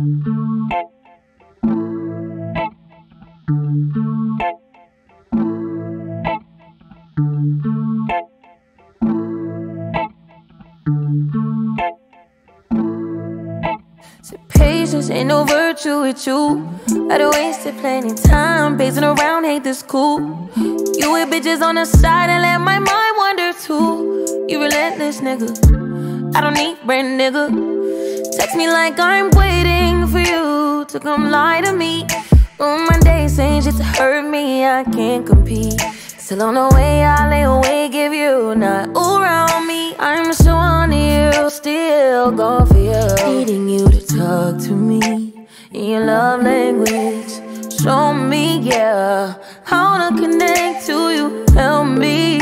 Patience ain't no virtue with you. I done wasted plenty time pacing around, hate this cool. You with bitches on the side and let my mind wander too. You relentless nigga, I don't need brand nigga. Text me like I'm waiting for you to come lie to me. My days ain't shit to hurt me, I can't compete. Still on the way, I lay awake if you not around me. I'm so on you, still gone for you. Needing you to talk to me in your love language. Show me, yeah, how to connect to you. Help me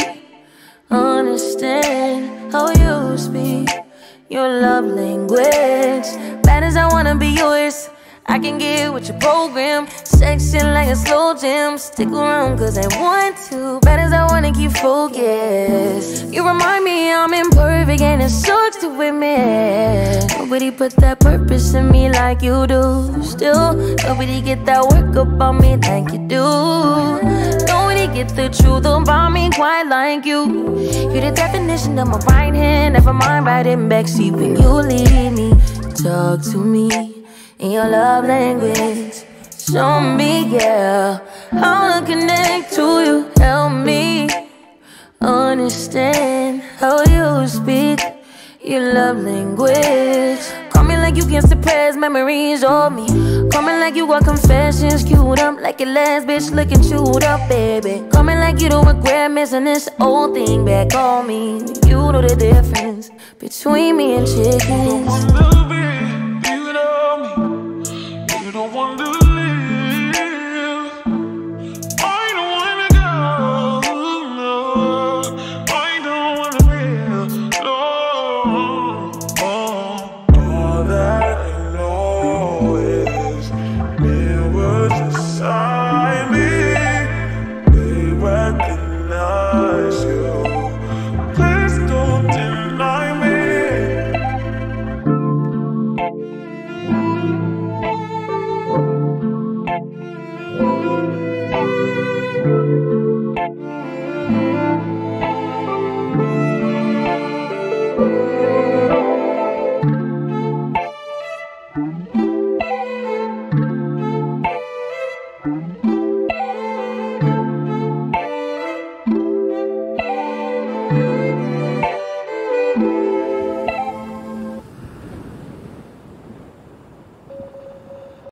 understand how you speak your love language. Bad as I wanna be yours, I can get with your program. Section like a slow jam. Stick around cause I want to. Bad as I wanna keep focused. You remind me I'm imperfect and it sucks to admit. Nobody put that purpose in me like you do. Still, nobody get that work about me like you do. Nobody get the truth about me quite like you. You're the definition of my right hand. Never mind riding backseat when you leave me. Talk to me in your love language. Show me, yeah, how to connect to you. Help me understand how you speak your love language. Call me like you can suppress memories of me. Call me like you got confessions queued up, like your last bitch looking chewed up, baby. Call me like you don't regret missing this old thing back on me. You know the difference between me and chickens. You don't want to live. I don't wanna go. No. I don't wanna live. No. All that I know is mirrors inside me. They recognize you. Please don't deny me.